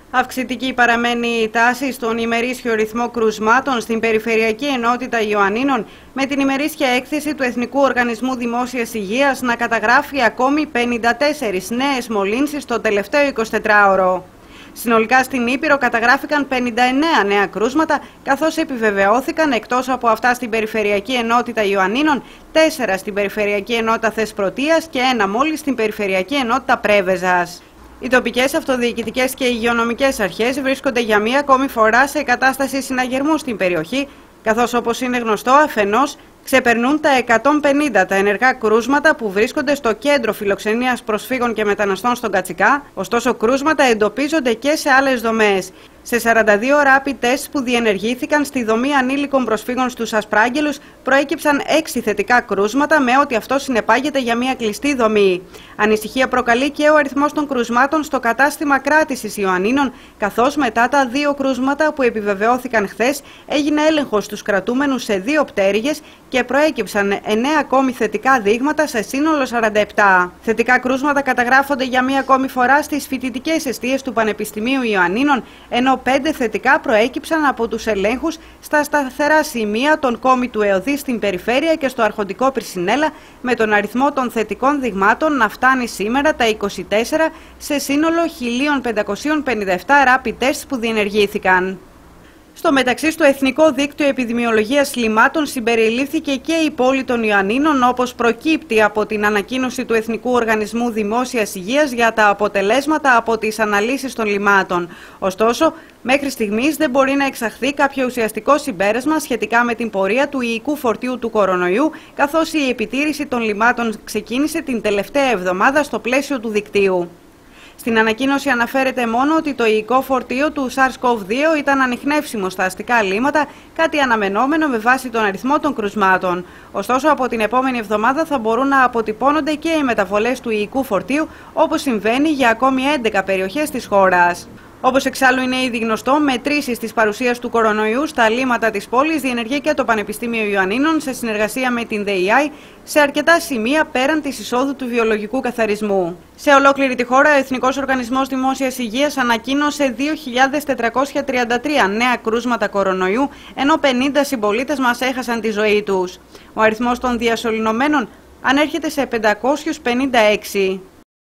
Αυξητική παραμένει η τάση στον ημερήσιο ρυθμό κρουσμάτων στην Περιφερειακή Ενότητα Ιωαννίνων, με την ημερήσια έκθεση του Εθνικού Οργανισμού Δημόσιας Υγείας να καταγράφει ακόμη 54 νέες μολύνσεις το τελευταίο 24ωρο. Συνολικά στην Ήπειρο καταγράφηκαν 59 νέα κρούσματα, καθώς επιβεβαιώθηκαν εκτός από αυτά στην Περιφερειακή Ενότητα Ιωαννίνων, 4 στην Περιφερειακή Ενότητα Θεσπρωτείας και 1 μόλις στην Περιφερειακή Ενότητα Πρέβεζας. Οι τοπικές αυτοδιοικητικές και υγειονομικές αρχές βρίσκονται για μία ακόμη φορά σε κατάσταση συναγερμού στην περιοχή, καθώς όπως είναι γνωστό αφενός ξεπερνούν τα 150 τα ενεργά κρούσματα που βρίσκονται στο κέντρο φιλοξενίας προσφύγων και μεταναστών στον Κατσικά, ωστόσο κρούσματα εντοπίζονται και σε άλλες δομές. Σε 42 rapid tests που διενεργήθηκαν στη δομή ανήλικων προσφύγων στους Ασπράγγελους προέκυψαν 6 θετικά κρούσματα, με ό,τι αυτό συνεπάγεται για μια κλειστή δομή. Ανησυχία προκαλεί και ο αριθμός των κρούσματων στο κατάστημα κράτησης Ιωαννίνων, καθώς μετά τα 2 κρούσματα που επιβεβαιώθηκαν χθες έγινε έλεγχος στους κρατούμενους σε 2 πτέρυγες και προέκυψαν 9 ακόμη θετικά δείγματα σε σύνολο 47. Θετικά κρούσματα καταγράφονται για μία ακόμη φορά στις φοιτητικές εστίες του Πανεπιστημίου Ιωαννίνων, ενώ 5 θετικά προέκυψαν από τους ελέγχους στα σταθερά σημεία των κόμι του ΕΟΔΗ στην περιφέρεια και στο αρχοντικό Πυρσινέλα, με τον αριθμό των θετικών δειγμάτων να φτάνει σήμερα τα 24 σε σύνολο 1.557 rapid tests που διενεργήθηκαν. Στο μεταξύ, στο Εθνικό Δίκτυο Επιδημιολογίας Λιμάτων συμπεριλήφθηκε και η πόλη των Ιωαννίνων, όπως προκύπτει από την ανακοίνωση του Εθνικού Οργανισμού Δημόσιας Υγείας για τα αποτελέσματα από τις αναλύσεις των λιμάτων. Ωστόσο, μέχρι στιγμής δεν μπορεί να εξαχθεί κάποιο ουσιαστικό συμπέρασμα σχετικά με την πορεία του ιικού φορτίου του κορονοϊού, καθώς η επιτήρηση των λιμάτων ξεκίνησε την τελευταία εβδομάδα στο πλαίσιο του δικτύου. Στην ανακοίνωση αναφέρεται μόνο ότι το ιικό φορτίο του SARS-CoV-2 ήταν ανιχνεύσιμο στα αστικά λίμματα, κάτι αναμενόμενο με βάση τον αριθμό των κρουσμάτων. Ωστόσο, από την επόμενη εβδομάδα θα μπορούν να αποτυπώνονται και οι μεταβολές του ιικού φορτίου, όπως συμβαίνει για ακόμη 11 περιοχές της χώρας. Όπως εξάλλου είναι ήδη γνωστό, μετρήσεις της παρουσίας του κορονοϊού στα λίμματα της πόλης διενεργεί και το Πανεπιστήμιο Ιωαννίνων σε συνεργασία με την ΔΕΙΑΙ σε αρκετά σημεία πέραν της εισόδου του βιολογικού καθαρισμού. Σε ολόκληρη τη χώρα, ο Εθνικός Οργανισμός Δημόσιας Υγείας ανακοίνωσε 2.433 νέα κρούσματα κορονοϊού, ενώ 50 συμπολίτες μας έχασαν τη ζωή τους. Ο αριθμός των διασωληνωμένων ανέρχεται σε 556.